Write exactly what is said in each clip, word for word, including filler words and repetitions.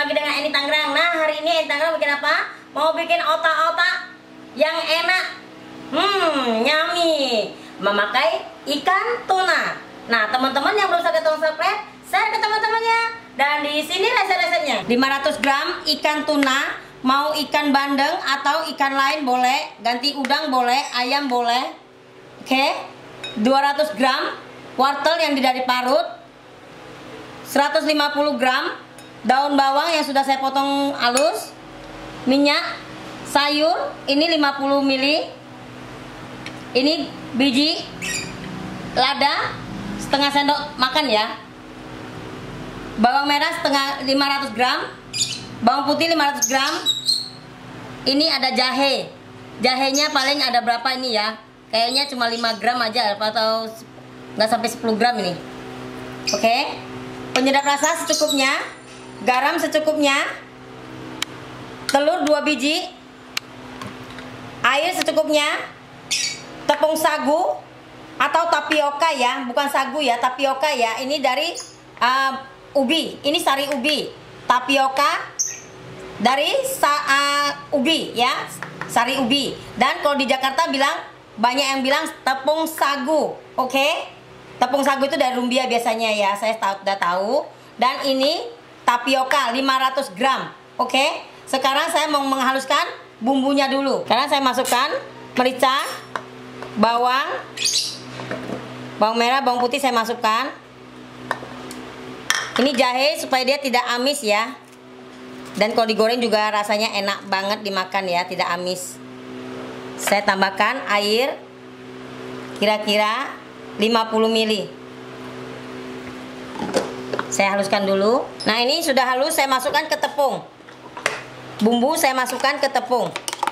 lagi dengan Eni Tangerang. Nah, hari ini Eni Tangerang bikin apa? Mau bikin otak-otak yang enak. Hmm, yummy. Memakai ikan tuna. Nah, teman-teman yang belum subscribe, share ke teman-temannya. Dan di sini resep-resepnya. lima ratus gram ikan tuna, mau ikan bandeng atau ikan lain boleh, ganti udang boleh, ayam boleh. Oke. dua ratus gram wortel yang dari parut. seratus lima puluh gram daun bawang yang sudah saya potong halus, minyak sayur ini lima puluh mililiter, ini biji lada setengah sendok makan ya, bawang merah setengah lima ratus gram, bawang putih lima ratus gram, ini ada jahe, jahenya paling ada berapa ini ya, kayaknya cuma lima gram aja atau nggak sampai sepuluh gram ini. Oke, penyedap rasa secukupnya, garam secukupnya, telur dua biji, air secukupnya, tepung sagu atau tapioka ya, bukan sagu ya, tapioka ya. Ini dari uh, ubi, ini sari ubi, tapioka dari sa, uh, ubi ya, sari ubi. Dan kalau di Jakarta bilang, banyak yang bilang tepung sagu, oke? Okay? Tepung sagu itu dari Rumbia biasanya ya, saya tahu, udah tahu. Dan ini tapioka lima ratus gram. Oke, sekarang saya mau menghaluskan bumbunya dulu. Sekarang saya masukkan merica, bawang, bawang merah, bawang putih saya masukkan. Ini jahe supaya dia tidak amis ya. Dan kalau digoreng juga rasanya enak banget dimakan ya, tidak amis. Saya tambahkan air kira-kira lima puluh mililiter. Saya haluskan dulu. Nah, ini sudah halus, saya masukkan ke tepung. Bumbu saya masukkan ke tepung.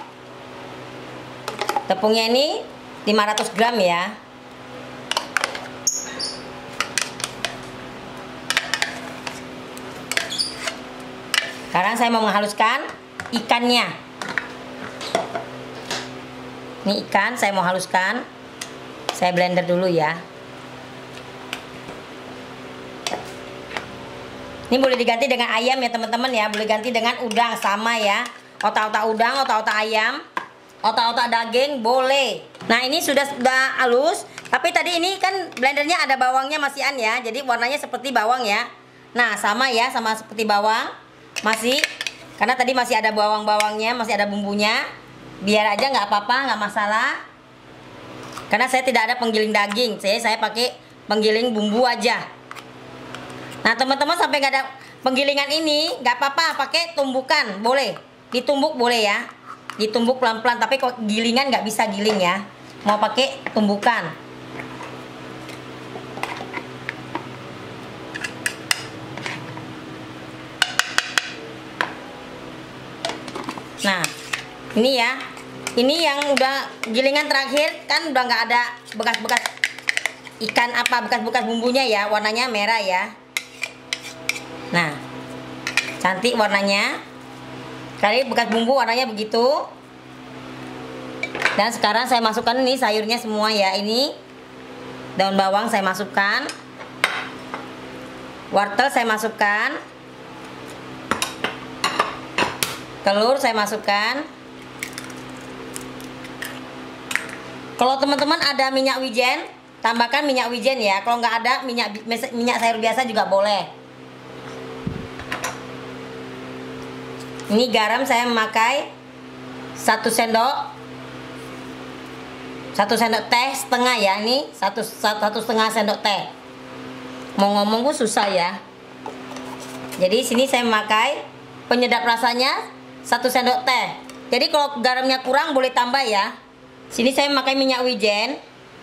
Tepungnya ini lima ratus gram ya. Sekarang saya mau menghaluskan ikannya. Ini ikan saya mau haluskan. Saya blender dulu ya. Ini boleh diganti dengan ayam ya teman-teman ya, boleh ganti dengan udang sama ya. Otak-otak udang, otak-otak ayam, otak-otak daging boleh. Nah, ini sudah sudah halus, tapi tadi ini kan blendernya ada bawangnya masihan ya, jadi warnanya seperti bawang ya. Nah, sama ya, sama seperti bawang. Masih, karena tadi masih ada bawang-bawangnya, masih ada bumbunya. Biar aja nggak apa-apa, nggak masalah. Karena saya tidak ada penggiling daging, saya saya pakai penggiling bumbu aja. Nah, teman-teman sampai nggak ada penggilingan ini nggak apa-apa, pakai tumbukan boleh, ditumbuk boleh ya, ditumbuk pelan-pelan. Tapi kok gilingan nggak bisa giling ya, mau pakai tumbukan. Nah, ini ya, ini yang udah gilingan terakhir kan udah nggak ada bekas-bekas ikan apa, bekas-bekas bumbunya ya, warnanya merah ya. Nah, cantik warnanya. Kali bekas bumbu warnanya begitu. Dan sekarang saya masukkan ini sayurnya semua ya. Ini daun bawang saya masukkan, wortel saya masukkan, telur saya masukkan. Kalau teman-teman ada minyak wijen, tambahkan minyak wijen ya. Kalau nggak ada minyak minyak sayur biasa juga boleh. Ini garam saya memakai satu sendok, satu sendok teh setengah ya. Ini satu satu setengah sendok teh. Mau ngomong pun susah ya. Jadi sini saya memakai penyedap rasanya satu sendok teh. Jadi kalau garamnya kurang boleh tambah ya. Sini saya memakai minyak wijen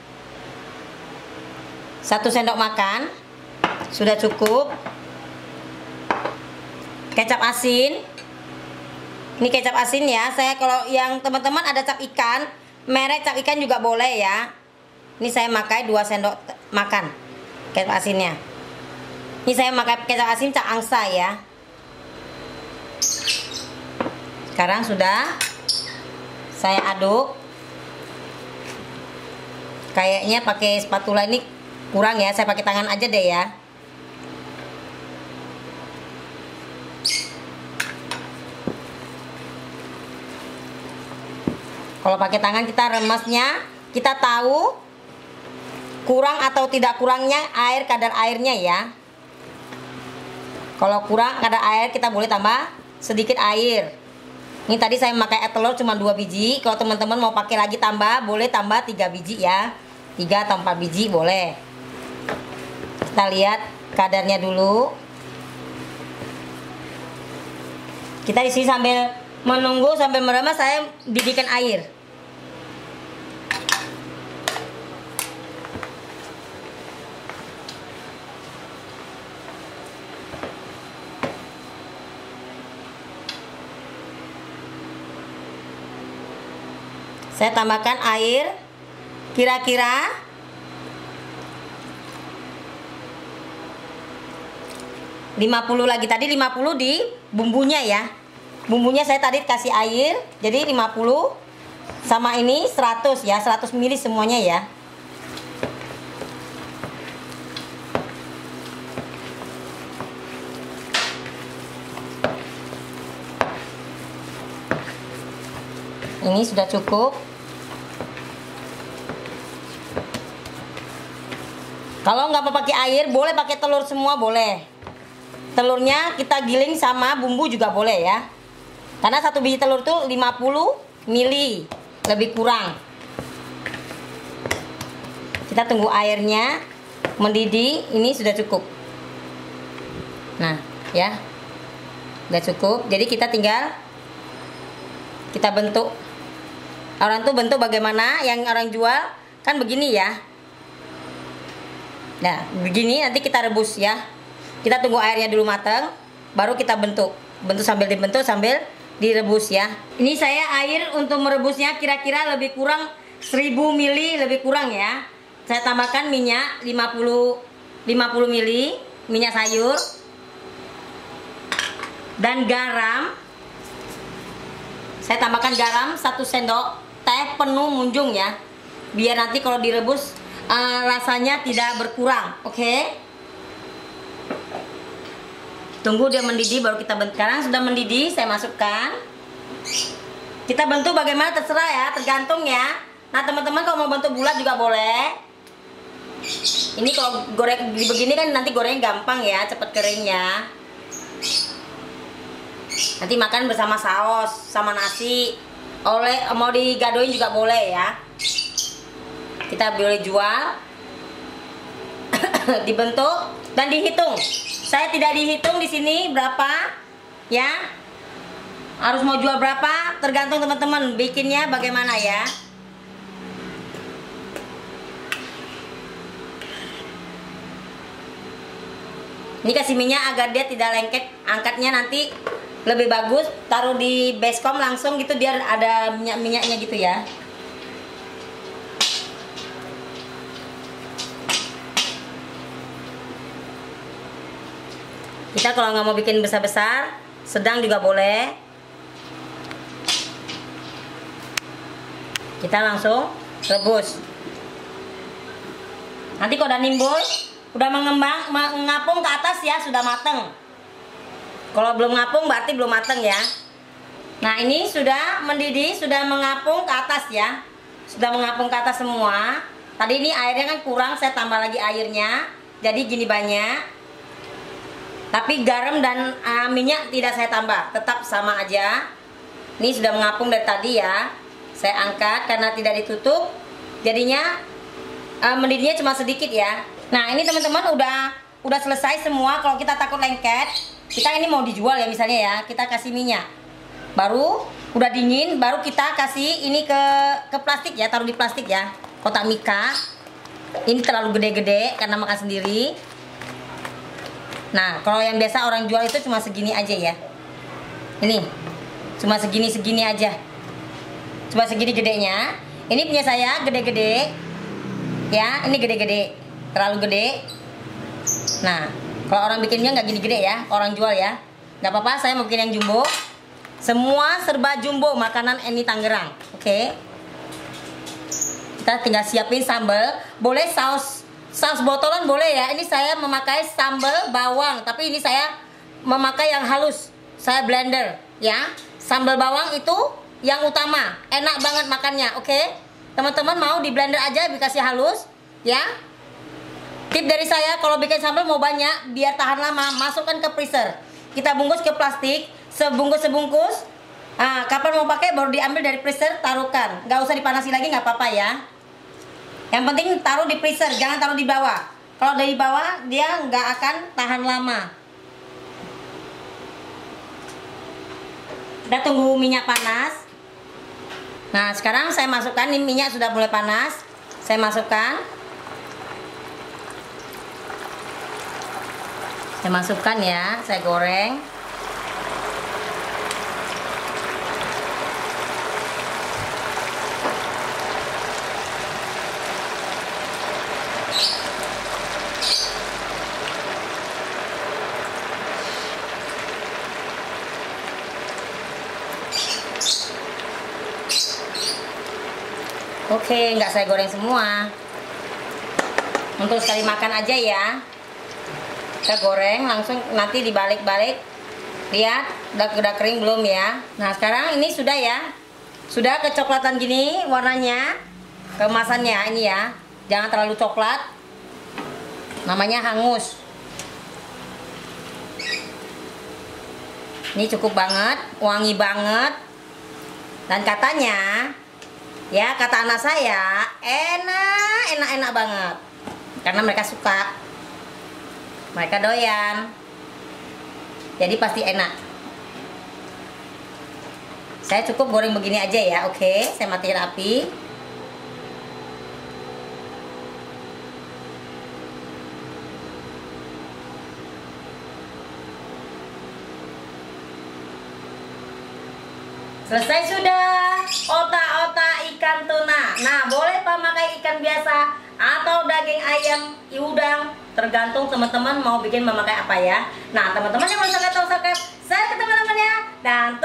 satu sendok makan, sudah cukup. Kecap asin. Ini kecap asin ya. Saya kalau yang teman-teman ada cap ikan, merek cap ikan juga boleh ya. Ini saya pakai dua sendok makan kecap asinnya. Ini saya pakai kecap asin cap angsa ya. Sekarang sudah saya aduk. Kayaknya pakai spatula ini kurang ya, saya pakai tangan aja deh ya. Kalau pakai tangan kita remasnya, kita tahu kurang atau tidak kurangnya air, kadar airnya ya. Kalau kurang kadar air, kita boleh tambah sedikit air. Ini tadi saya memakai telur cuma dua biji. Kalau teman-teman mau pakai lagi tambah, boleh tambah tiga biji ya. tiga atau empat biji boleh. Kita lihat kadarnya dulu. Kita di sini sambil menunggu, sambil meremas, saya didihkan air. Saya tambahkan air kira-kira lima puluh lagi, tadi lima puluh di bumbunya ya. Bumbunya saya tadi kasih air, jadi lima puluh sama ini seratus ya, seratus mililiter semuanya ya. Ini sudah cukup. Kalau nggak mau pakai air, boleh pakai telur semua boleh. Telurnya kita giling sama bumbu juga boleh ya. Karena satu biji telur tuh lima puluh mililiter, lebih kurang. Kita tunggu airnya mendidih, ini sudah cukup. Nah, ya. Udah cukup. Jadi kita tinggal kita bentuk. Orang tuh bentuk bagaimana, yang orang jual kan begini ya. Nah, begini nanti kita rebus ya. Kita tunggu airnya dulu matang, baru kita bentuk. Bentuk sambil dibentuk sambil direbus ya. Ini saya air untuk merebusnya kira-kira lebih kurang seribu mililiter, lebih kurang ya. Saya tambahkan minyak lima puluh mililiter, minyak sayur. Dan garam. Saya tambahkan garam satu sendok teh penuh munjung ya. Biar nanti kalau direbus uh, rasanya tidak berkurang, oke? Okay? Tunggu dia mendidih baru kita bentuk. Sekarang sudah mendidih, saya masukkan. Kita bentuk bagaimana terserah ya, tergantung ya. Nah teman-teman kalau mau bentuk bulat juga boleh. Ini kalau goreng begini kan nanti gorengnya gampang ya, cepet keringnya. Nanti makan bersama saus, sama nasi. Oleh mau digadoin juga boleh ya. Kita boleh jual. Dibentuk dan dihitung. Saya tidak dihitung di sini berapa ya. Harus mau jual berapa tergantung teman-teman bikinnya bagaimana ya. Ini kasih minyak agar dia tidak lengket, angkatnya nanti lebih bagus. Taruh di baskom langsung gitu biar ada minyak-minyaknya gitu ya. Kita kalau nggak mau bikin besar-besar, sedang juga boleh. Kita langsung rebus. Nanti kalau udah nimbul, udah mengembang, mengapung ke atas ya, sudah mateng. Kalau belum ngapung berarti belum mateng ya. Nah ini sudah mendidih, sudah mengapung ke atas ya. Sudah mengapung ke atas semua. Tadi ini airnya kan kurang, saya tambah lagi airnya. Jadi gini banyak. Tapi garam dan uh, minyak tidak saya tambah, tetap sama aja. Ini sudah mengapung dari tadi ya. Saya angkat karena tidak ditutup. Jadinya uh, mendidihnya cuma sedikit ya. Nah ini teman-teman udah udah selesai semua. Kalau kita takut lengket, kita ini mau dijual ya misalnya ya, kita kasih minyak. Baru udah dingin, baru kita kasih ini ke ke plastik ya, taruh di plastik ya. Kotak mika. Ini terlalu gede-gede karena makan sendiri. Nah, kalau yang biasa orang jual itu cuma segini aja ya. Ini, cuma segini-segini aja. Cuma segini gedenya. Ini punya saya gede-gede. Ya, ini gede-gede. Terlalu gede. Nah, kalau orang bikinnya nggak gini gede ya, orang jual ya. Nggak apa-apa, saya mau bikin yang jumbo. Semua serba jumbo makanan Eni Tangerang. Oke. Okay. Kita tinggal siapin sambal. Boleh saus Saus botolan boleh ya. Ini saya memakai sambal bawang, tapi ini saya memakai yang halus. Saya blender ya. Sambal bawang itu yang utama. Enak banget makannya, oke? Teman-teman mau di blender aja dikasih halus, ya. Tip dari saya kalau bikin sambal mau banyak biar tahan lama, masukkan ke freezer. Kita bungkus ke plastik, sebungkus-sebungkus. Nah, kapan mau pakai baru diambil dari freezer, taruhkan. Nggak usah dipanasi lagi, nggak apa-apa ya. Yang penting taruh di freezer, jangan taruh di bawah. Kalau dari bawah dia nggak akan tahan lama. Kita tunggu minyak panas. Nah, sekarang saya masukkan, ini minyak sudah mulai panas. Saya masukkan. Saya masukkan ya, saya goreng. Oke, nggak saya goreng semua. Untuk sekali makan aja ya. Kita goreng langsung, nanti dibalik-balik. Lihat, udah, udah kering belum ya? Nah, sekarang ini sudah ya. Sudah kecoklatan gini warnanya. Kemasannya ini ya. Jangan terlalu coklat. Namanya hangus. Ini cukup banget, wangi banget. Dan katanya, ya kata anak saya, enak, enak, enak banget. Karena mereka suka. Mereka doyan. Jadi pasti enak. Saya cukup goreng begini aja ya, oke. Saya matiin api. Selesai sudah otak-otak ikan tuna. Nah, boleh pakai ikan biasa atau daging ayam, udang, tergantung teman-teman mau bikin memakai apa ya. Nah, teman-teman yang belum subscribe, subscribe, share ke teman-teman ya. Dan